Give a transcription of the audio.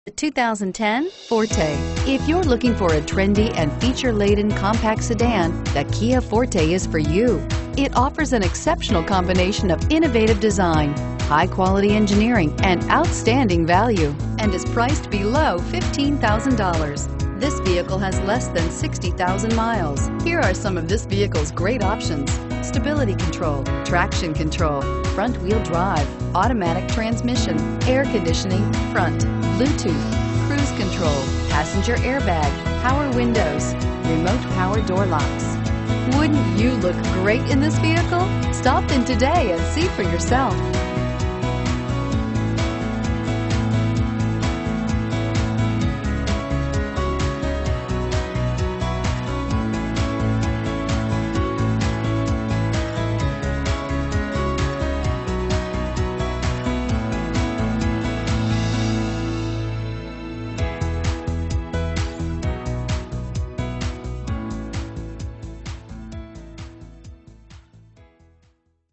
The 2010 Forte. If you're looking for a trendy and feature-laden compact sedan, the Kia Forte is for you. It offers an exceptional combination of innovative design, high-quality engineering, and outstanding value, and is priced below $15,000. This vehicle has less than 60,000 miles. Here are some of this vehicle's great options: stability control, traction control, front-wheel drive, automatic transmission, air conditioning, front, Bluetooth, cruise control, passenger airbag, power windows, remote power door locks. Wouldn't you look great in this vehicle? Stop in today and see for yourself.